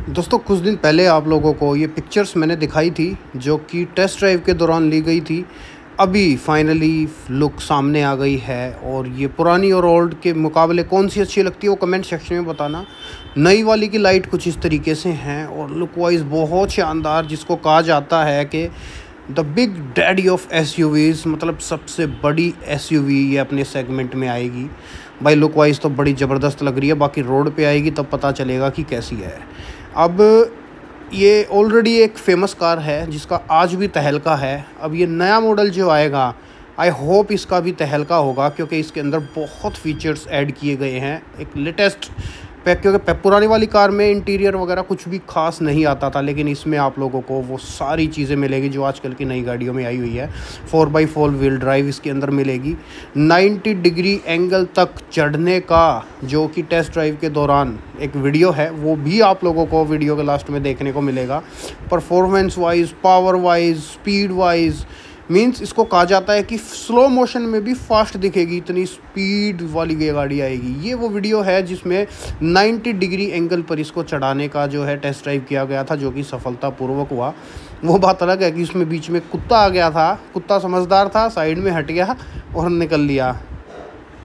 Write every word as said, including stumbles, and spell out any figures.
दोस्तों कुछ दिन पहले आप लोगों को ये पिक्चर्स मैंने दिखाई थी जो कि टेस्ट ड्राइव के दौरान ली गई थी। अभी फाइनली लुक सामने आ गई है और ये पुरानी और ओल्ड के मुकाबले कौन सी अच्छी लगती है वो कमेंट सेक्शन में बताना। नई वाली की लाइट कुछ इस तरीके से हैं और लुक वाइज बहुत शानदार, जिसको कहा जाता है कि the big daddy of SUVs, मतलब सबसे बड़ी एसयूवी ये अपने सेगमेंट में आएगी। भाई लुक वाइज तो बड़ी ज़बरदस्त लग रही है, बाकी रोड पे आएगी तब पता चलेगा कि कैसी है। अब ये ऑलरेडी एक फेमस कार है जिसका आज भी तहलका है। अब ये नया मॉडल जो आएगा, आई होप इसका भी तहलका होगा, क्योंकि इसके अंदर बहुत फीचर्स ऐड किए गए हैं एक लेटेस्ट पैक। क्योंकि पुरानी वाली कार में इंटीरियर वगैरह कुछ भी खास नहीं आता था, लेकिन इसमें आप लोगों को वो सारी चीज़ें मिलेगी जो आजकल की नई गाड़ियों में आई हुई है। Four by four wheel drive इसके अंदर मिलेगी। नाइन्टी डिग्री एंगल तक चढ़ने का जो कि टेस्ट ड्राइव के दौरान एक वीडियो है, वो भी आप लोगों को वीडियो के लास्ट में देखने को मिलेगा। Performance wise, power wise, speed wise, means इसको कहा जाता है कि स्लो मोशन में भी फास्ट दिखेगी, इतनी स्पीड वाली ये गाड़ी आएगी। ये वो वीडियो है जिसमें नाइन्टी डिग्री एंगल पर इसको चढ़ाने का जो है टेस्ट ड्राइव किया गया था, जो कि सफलतापूर्वक हुआ। वो बात अलग है कि इसमें बीच में कुत्ता आ गया था, कुत्ता समझदार था, साइड में हट गया और निकल लिया।